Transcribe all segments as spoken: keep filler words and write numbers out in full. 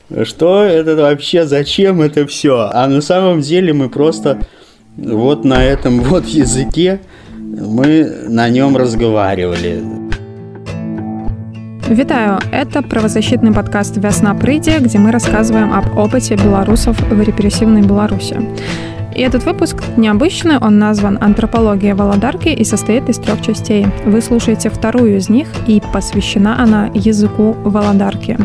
Что это вообще, зачем это все? А на самом деле мы просто вот на этом вот языке мы на нем разговаривали. Вітаю! Это правозащитный подкаст «Вясна прыйдзе», где мы рассказываем об опыте белорусов в репрессивной Беларуси. И этот выпуск необычный, он назван «Антропология Володарки» и состоит из трех частей. Вы слушаете вторую из них, и посвящена она языку Володарки.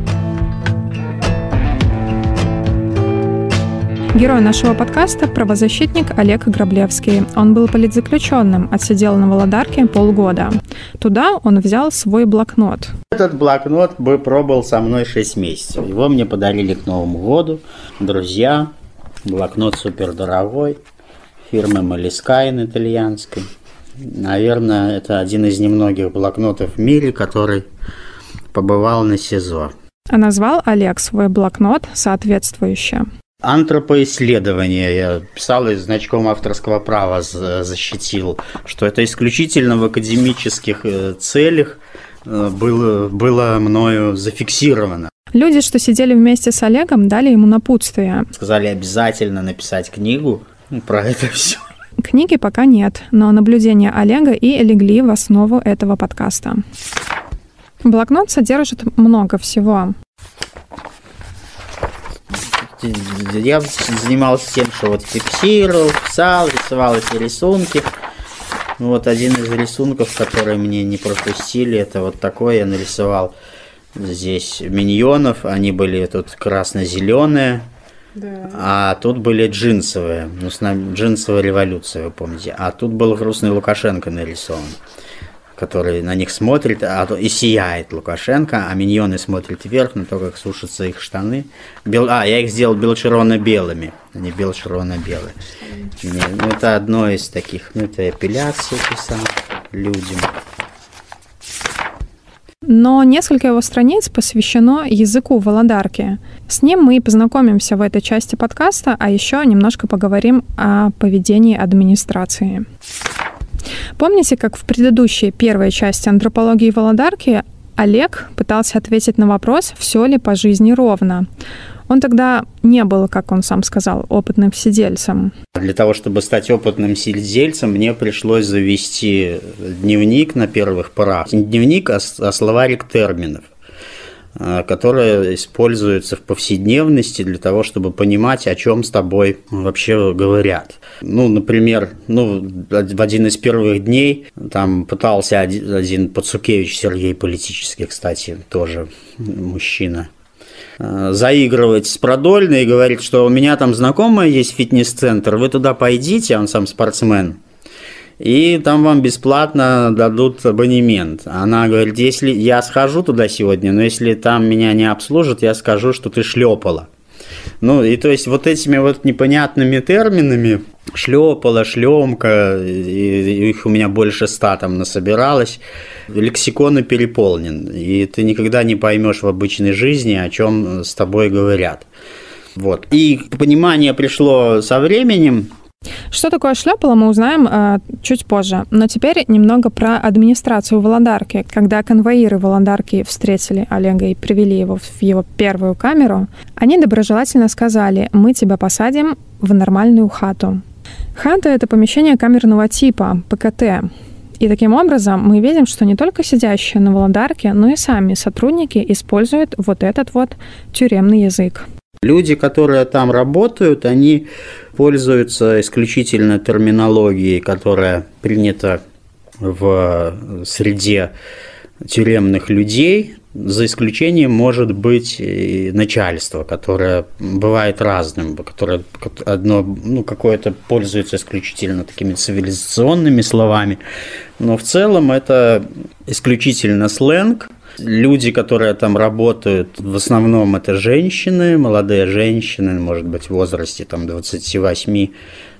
Герой нашего подкаста – правозащитник Олег Граблевский. Он был политзаключенным, отсидел на Володарке полгода. Туда он взял свой блокнот. Этот блокнот бы пробыл со мной шесть месяцев. Его мне подарили к Новому году друзья. Блокнот супердорогой, фирмы Moleskine итальянской. Наверное, это один из немногих блокнотов в мире, который побывал на СИЗО. А назвал Олег свой блокнот соответствующе. Антропоисследование. Я писал и значком авторского права защитил, что это исключительно в академических целях было, было мною зафиксировано. Люди, что сидели вместе с Олегом, дали ему напутствие. Сказали обязательно написать книгу про это все. Книги пока нет, но наблюдения Олега и легли в основу этого подкаста. Блокнот содержит много всего. Я занимался тем, что вот фиксировал, писал, рисовал эти рисунки. Вот один из рисунков, которые мне не пропустили, это вот такой я нарисовал. Здесь миньонов, они были тут красно-зеленые, да. А тут были джинсовые, ну, с нами джинсовая революция, вы помните. А тут был грустный Лукашенко нарисован, который на них смотрит а, и сияет Лукашенко, а миньоны смотрят вверх на то, как сушатся их штаны. Бел... А, я их сделал бело-червоно-белыми, они бело-червоно-белые. Ну, это одно из таких, ну, это эпиляция писал людям. Но несколько его страниц посвящено языку Володарки. С ним мы и познакомимся в этой части подкаста, а еще немножко поговорим о поведении администрации. Помните, как в предыдущей первой части антропологии Володарки Олег пытался ответить на вопрос, все ли по жизни ровно? Он тогда не был, как он сам сказал, опытным сидельцем. Для того, чтобы стать опытным сидельцем, мне пришлось завести дневник на первых порах. Не дневник, а словарик терминов, которые используются в повседневности для того, чтобы понимать, о чем с тобой вообще говорят. Ну, например, ну, в один из первых дней там пытался один, один Пацукевич Сергей, политический, кстати, тоже мужчина, заигрывать с Продольной и говорит, что у меня там знакомая есть фитнес-центр, вы туда пойдите, он сам спортсмен, и там вам бесплатно дадут абонемент. Она говорит, если я схожу туда сегодня, но если там меня не обслужат, я скажу, что ты шлепала. Ну, и то есть вот этими вот непонятными терминами шлепала, шлемка, и их у меня больше ста там насобиралось, лексикон переполнен, и ты никогда не поймешь в обычной жизни, о чем с тобой говорят. Вот. И понимание пришло со временем. Что такое шлепало, мы узнаем э, чуть позже. Но теперь немного про администрацию Володарки. Когда конвоиры Володарки встретили Олега и привели его в его первую камеру, они доброжелательно сказали: «Мы тебя посадим в нормальную хату». Хата – это помещение камерного типа, ПКТ. И таким образом мы видим, что не только сидящие на Володарке, но и сами сотрудники используют вот этот вот тюремный язык. Люди, которые там работают, они пользуются исключительно терминологией, которая принята в среде тюремных людей, за исключением, может быть, и начальство, которое бывает разным, которое одно, ну, какое-то пользуется исключительно такими цивилизационными словами, но в целом это исключительно сленг. Люди, которые там работают, в основном это женщины, молодые женщины, может быть, в возрасте там, двадцати восьми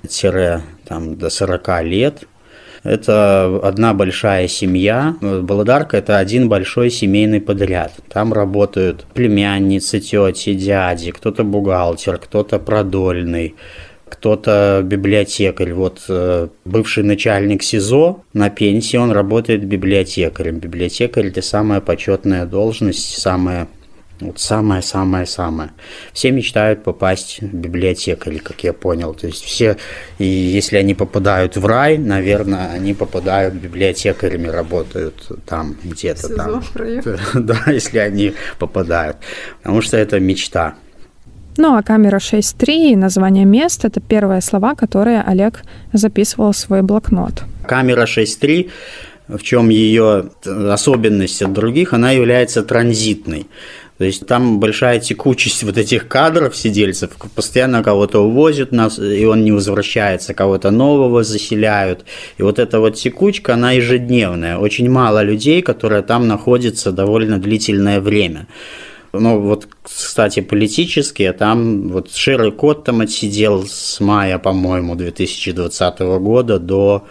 до сорока лет. Это одна большая семья. Володарка – это один большой семейный подряд. Там работают племянницы, тети, дяди, кто-то бухгалтер, кто-то продольный, кто-то библиотекарь. Вот бывший начальник СИЗО на пенсии, он работает библиотекарем. Библиотекарь – это самая почетная должность, самая Вот самое-самое-самое. Все мечтают попасть в библиотекаря, как я понял. То есть все, и если они попадают в рай, наверное, они попадают библиотекарями, работают там где-то там. Да, если они попадают. Потому что это мечта. Ну, а камера шесть три и название мест – это первые слова, которые Олег записывал в свой блокнот. Камера шесть три, в чем ее особенность от других, она является транзитной. То есть там большая текучесть вот этих кадров сидельцев, постоянно кого-то увозят, нас, и он не возвращается, кого-то нового заселяют. И вот эта вот текучка, она ежедневная. Очень мало людей, которые там находятся довольно длительное время. Ну вот, кстати, политические, там вот Шерри Кот там отсидел с мая, по-моему, две тысячи двадцатого года до,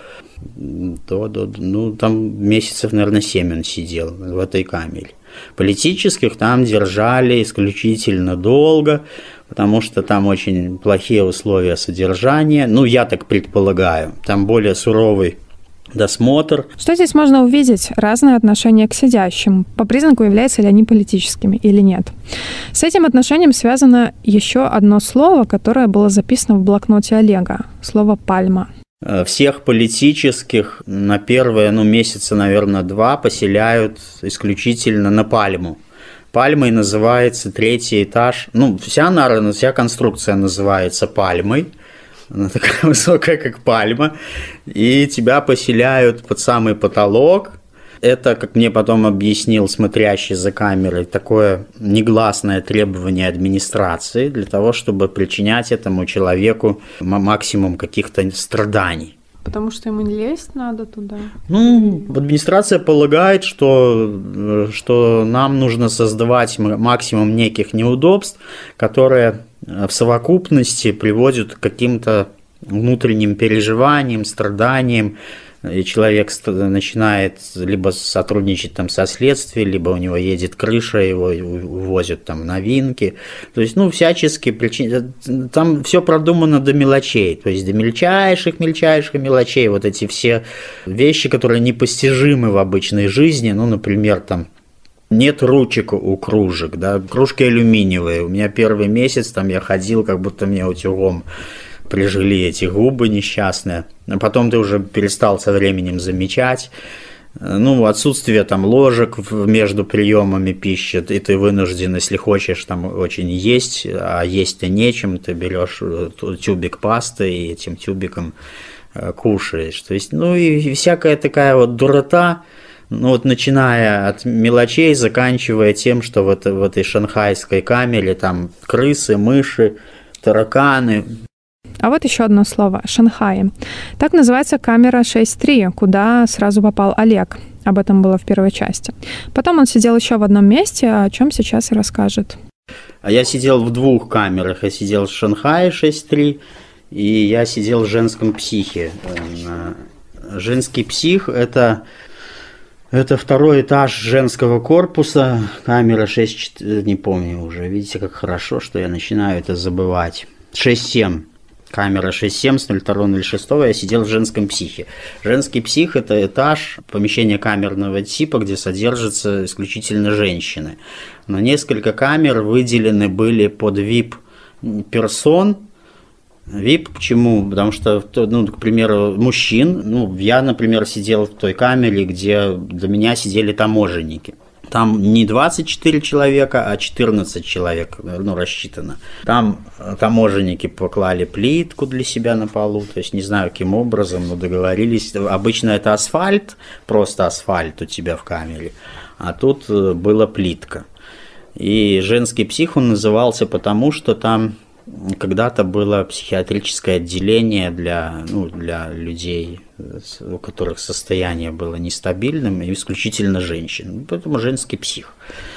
до, до, ну там месяцев, наверное, семь он сидел в этой камере. Политических там держали исключительно долго, потому что там очень плохие условия содержания. Ну, я так предполагаю, там более суровый досмотр. Что здесь можно увидеть? Разное отношение к сидящим. По признаку, являются ли они политическими или нет. С этим отношением связано еще одно слово, которое было записано в блокноте Олега. Слово «пальма». Всех политических на первые, ну, месяца, наверное, два поселяют исключительно на Пальму. Пальмой называется третий этаж. Ну, вся нара, вся конструкция называется Пальмой. Она такая высокая, как пальма. И тебя поселяют под самый потолок. Это, как мне потом объяснил смотрящий за камерой, такое негласное требование администрации для того, чтобы причинять этому человеку максимум каких-то страданий. Потому что ему лезть надо туда? Ну, администрация полагает, что, что нам нужно создавать максимум неких неудобств, которые в совокупности приводят к каким-то внутренним переживаниям, страданиям, и человек начинает либо сотрудничать там со следствием, либо у него едет крыша, его увозят там новинки. То есть, ну, всячески причин... Там все продумано до мелочей, то есть до мельчайших-мельчайших мелочей. Вот эти все вещи, которые непостижимы в обычной жизни, ну, например, там, нет ручек у кружек, да, кружки алюминиевые. У меня первый месяц там я ходил, как будто мне утюгом прижили эти губы несчастные. А потом ты уже перестал со временем замечать. Ну, отсутствие там ложек между приемами пищи, и ты вынужден, если хочешь, там очень есть, а есть-то нечем, ты берешь тюбик пасты и этим тюбиком кушаешь. То есть, ну, и всякая такая вот дурота, ну, вот начиная от мелочей, заканчивая тем, что в, это, в этой шанхайской камере там крысы, мыши, тараканы. А вот еще одно слово – Шанхай. Так называется камера шесть три, куда сразу попал Олег. Об этом было в первой части. Потом он сидел еще в одном месте, о чем сейчас и расскажет. А я сидел в двух камерах. Я сидел в Шанхае шесть три, и я сидел в женском психе. Женский псих – это... Это второй этаж женского корпуса, камера шесть четыре, не помню уже. Видите, как хорошо, что я начинаю это забывать. шесть семь. Камера шесть семь с ноль второго ноль шестого я сидел в женском психе. Женский псих – это этаж, помещение камерного типа, где содержатся исключительно женщины. Но несколько камер выделены были под ви ай пи-персон. ви ай пи почему? Потому что, ну, к примеру, мужчин, ну, я, например, сидел в той камере, где до меня сидели таможенники. Там не двадцать четыре человека, а четырнадцать человек, ну, рассчитано. Там таможенники поклали плитку для себя на полу, то есть не знаю, каким образом, но договорились. Обычно это асфальт, просто асфальт у тебя в камере, а тут была плитка. И женский псих он назывался потому, что там когда-то было психиатрическое отделение для, ну, для людей, у которых состояние было нестабильным, и исключительно женщин. Поэтому женский псих.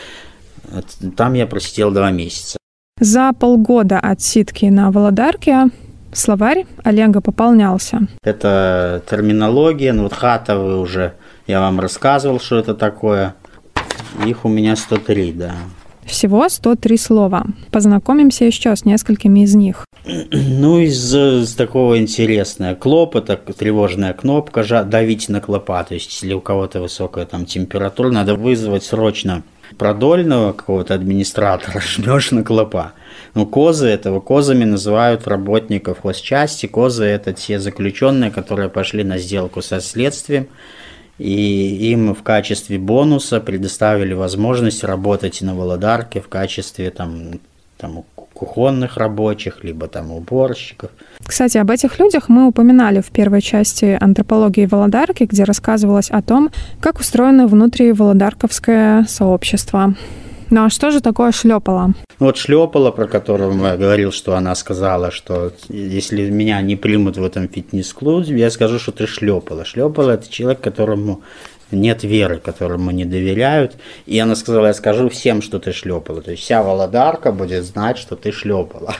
Там я просидел два месяца. За полгода отсидки на Володарке словарь Олега пополнялся. Это терминология, ну вот хатовые уже, я вам рассказывал, что это такое. Их у меня сто три, да. Всего сто три слова. Познакомимся еще с несколькими из них. Ну, из, из такого интересного. Клоп – это тревожная кнопка, давить на клопа. То есть, если у кого-то высокая там температура, надо вызвать срочно продольного какого-то администратора жмешь на клопа. Ну, козы этого, козами называют работников хозчасти. Козы – это те заключенные, которые пошли на сделку со следствием, и им в качестве бонуса предоставили возможность работать на Володарке в качестве там, там, кухонных рабочих, либо там уборщиков. Кстати, об этих людях мы упоминали в первой части антропологии Володарки, где рассказывалось о том, как устроено внутриволодарковское сообщество. Ну а что же такое шлепало? Вот шлепало, про которого я говорил, что она сказала, что если меня не примут в этом фитнес-клубе, я скажу, что ты шлепала. Шлепало – это человек, которому нет веры, которому не доверяют. И она сказала, я скажу всем, что ты шлепала. То есть вся Володарка будет знать, что ты шлепала.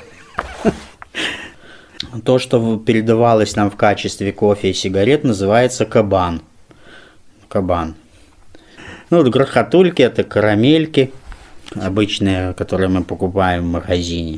То, что передавалось нам в качестве кофе и сигарет, называется кабан. Кабан. Ну, вот грохотульки – это карамельки обычные, которые мы покупаем в магазине.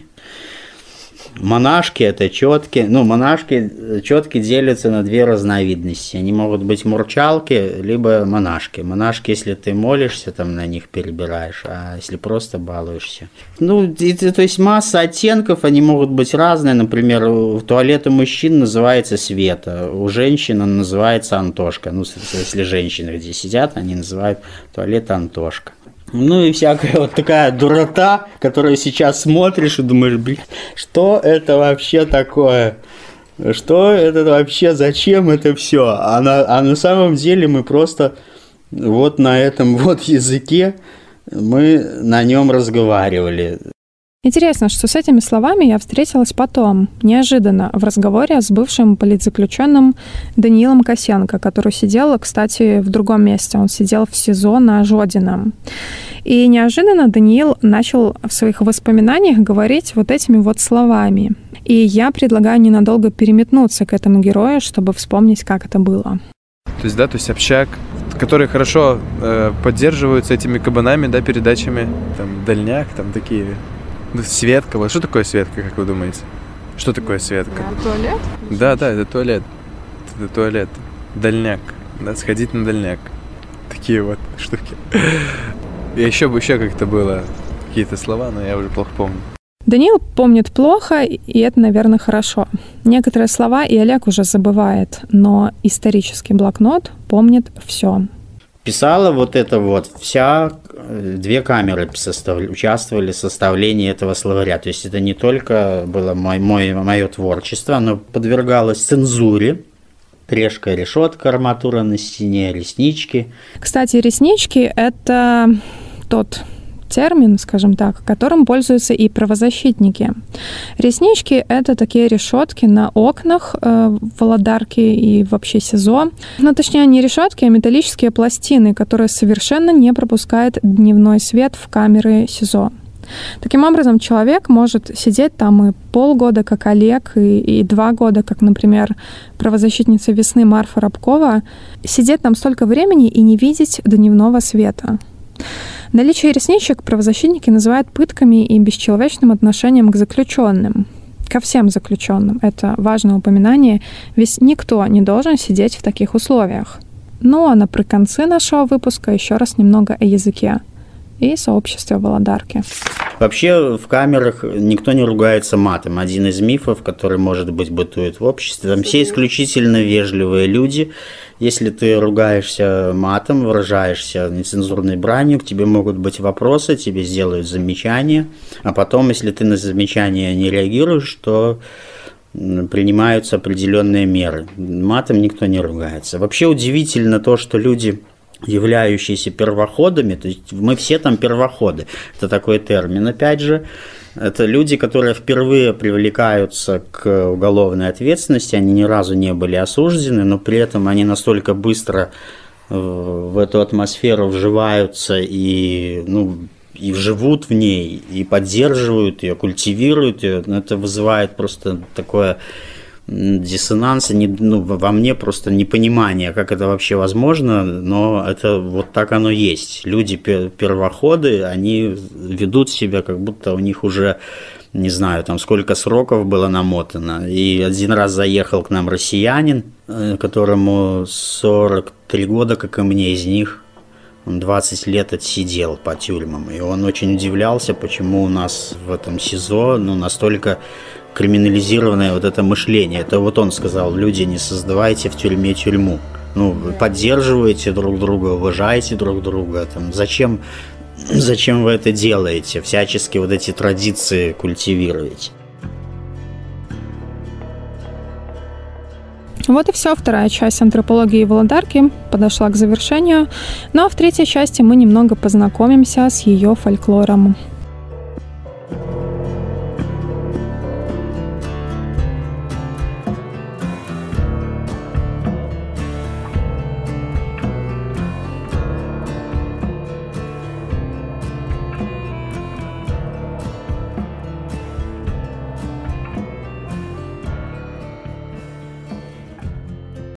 Монашки – это четки. Ну, монашки, четки делятся на две разновидности. Они могут быть мурчалки, либо монашки. Монашки, если ты молишься, там на них перебираешь, а если просто балуешься. Ну, и, то есть масса оттенков, они могут быть разные. Например, в туалет у мужчин называется Света, у женщин он называется Антошка. Ну, если женщины где сидят, они называют туалет Антошка. Ну и всякая вот такая дурота, которую сейчас смотришь и думаешь, блин, что это вообще такое? Что это вообще, зачем это все? А на, а на самом деле мы просто вот на этом вот языке, мы на нем разговаривали. Интересно, что с этими словами я встретилась потом, неожиданно, в разговоре с бывшим политзаключенным Даниилом Косенко, который сидел, кстати, в другом месте. Он сидел в СИЗО на Жодином. И неожиданно Даниил начал в своих воспоминаниях говорить вот этими вот словами. И я предлагаю ненадолго переметнуться к этому герою, чтобы вспомнить, как это было. То есть, да, то есть общак, которые хорошо э, поддерживаются этими кабанами, да, передачами, там, дальняк, там такие... Светка. Вот что такое Светка, как вы думаете? Что такое Светка? Да, туалет? Да, да, это туалет. Это туалет. Дальняк. Да, сходить на дальняк. Такие вот штуки. И еще бы еще как-то было какие-то слова, но я уже плохо помню. Даниил помнит плохо, и это, наверное, хорошо. Некоторые слова и Олег уже забывает, но исторический блокнот помнит все. Писала вот это вот, вся, две камеры состав, участвовали в составлении этого словаря. То есть это не только было мой, мой, мое творчество, оно подвергалось цензуре. Трешка, решетка, арматура на стене, реснички. Кстати, реснички – это тот термин, скажем так, которым пользуются и правозащитники. Реснички – это такие решетки на окнах э, Володарки и вообще СИЗО. Ну, точнее, не решетки, а металлические пластины, которые совершенно не пропускают дневной свет в камеры СИЗО. Таким образом, человек может сидеть там и полгода, как Олег, и, и два года, как, например, правозащитница «Весны» Марфа Рабкова, сидеть там столько времени и не видеть дневного света. Наличие ресничек правозащитники называют пытками и бесчеловечным отношением к заключенным. Ко всем заключенным. Это важное упоминание, ведь никто не должен сидеть в таких условиях. Ну а наприконцы нашего выпуска еще раз немного о языке и сообществе Володарки. Вообще в камерах никто не ругается матом. Один из мифов, который, может быть, бытует в обществе. Там все исключительно вежливые люди. Если ты ругаешься матом, выражаешься нецензурной бранью, к тебе могут быть вопросы, тебе сделают замечания. А потом, если ты на замечания не реагируешь, то принимаются определенные меры. Матом никто не ругается. Вообще удивительно то, что люди, являющиеся первоходами, то есть мы все там первоходы, это такой термин, опять же, это люди, которые впервые привлекаются к уголовной ответственности, они ни разу не были осуждены, но при этом они настолько быстро в эту атмосферу вживаются и, ну, и живут в ней, и поддерживают ее, культивируют ее, это вызывает просто такое диссонанс, не, ну, во мне просто непонимание, как это вообще возможно, но это вот так оно есть. Люди первоходы, они ведут себя, как будто у них уже, не знаю, там сколько сроков было намотано. И один раз заехал к нам россиянин, которому сорок три года, как и мне, из них Он двадцать лет отсидел по тюрьмам, и он очень удивлялся, почему у нас в этом СИЗО ну, настолько криминализированное вот это мышление. Это вот он сказал: люди, не создавайте в тюрьме тюрьму. Ну, вы поддерживаете друг друга, уважаете друг друга. Там, зачем, зачем вы это делаете? Всячески вот эти традиции культивируете. Вот и все. Вторая часть антропологии Володарки подошла к завершению. Ну а в третьей части мы немного познакомимся с ее фольклором.